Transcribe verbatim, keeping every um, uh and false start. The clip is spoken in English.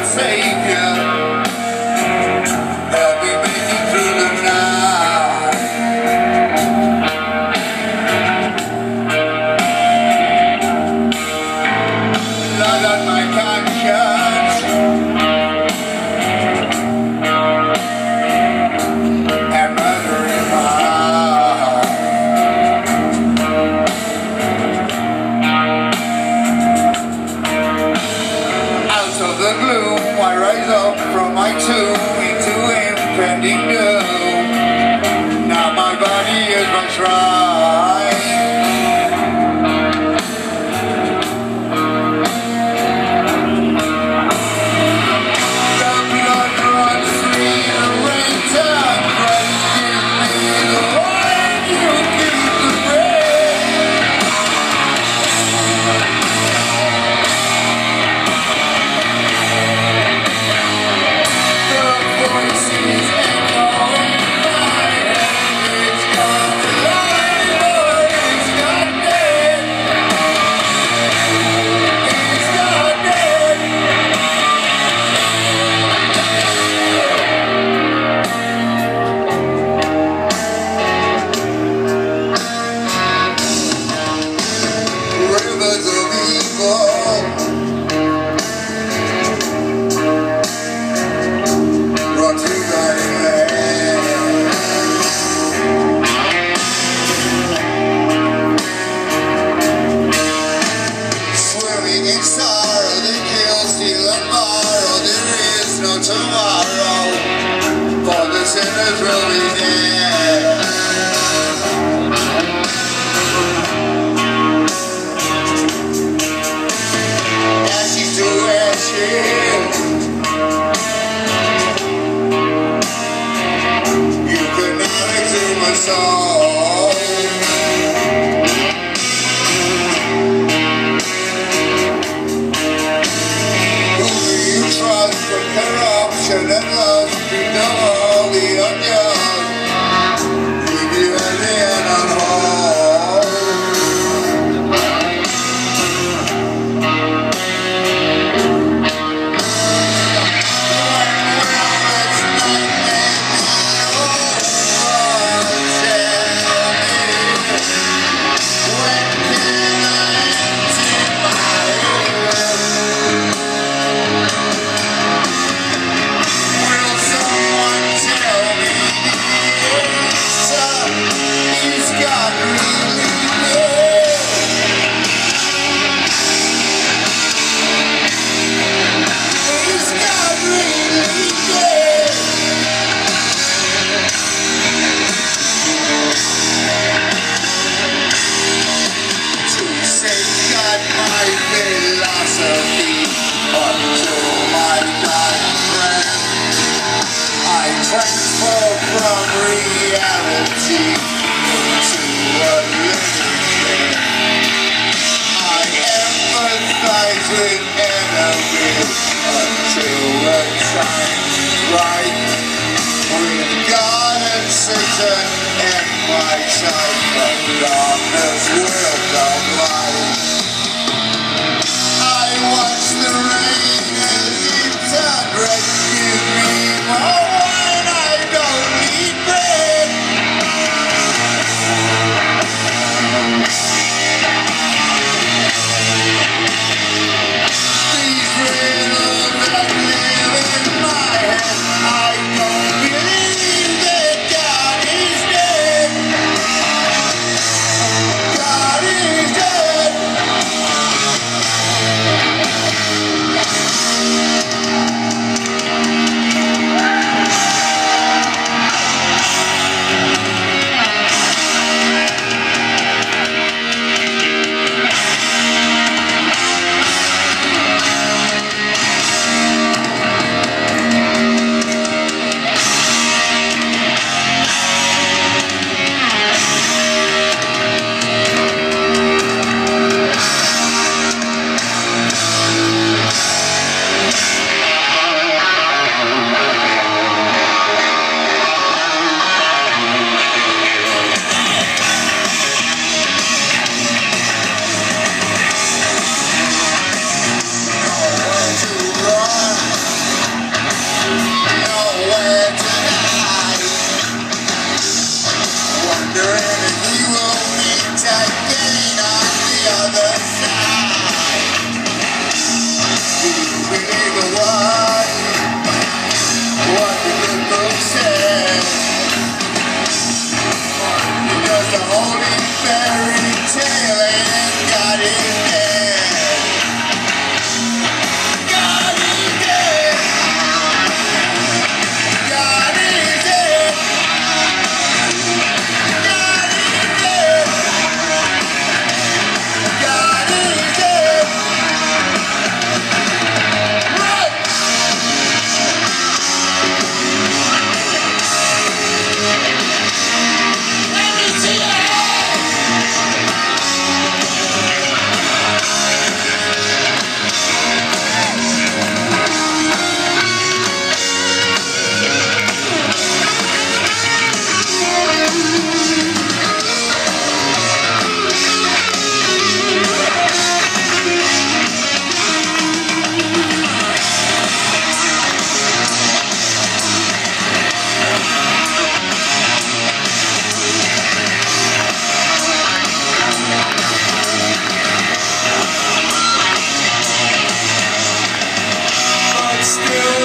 Savior. Help me make it through the night. Light on my conscience and murder in my heart. Out of the gloom I rise up from my tomb into impending doom. Now my body is my shrine. The blood runs me, the rain time runs. Give me the wine, you give the bread. The voices echoing in my head. It's got alive, but it's not dead. It's not dead. Rivers of evil run through my land. Swimming in sorrow, they kill, steal, and borrow. There is no tomorrow, for the sinners will be dead. Ashes to ashes, you could not exhume my soul. Who do you trust for corruption and lust? You know all the unjust. Leave you heavy and unwhole. Transfer from reality into a living thing. I empathize with enemies until the time's right. With God and Satan in my sight, the darkness will come light. I watch the rain as it turns red. Give me more. God Do you believe in what? What the good book says? You're just a holy fairy tale and God is dead. God is dead. God is dead. God is dead. God is dead. Right. Let me see your hand. But still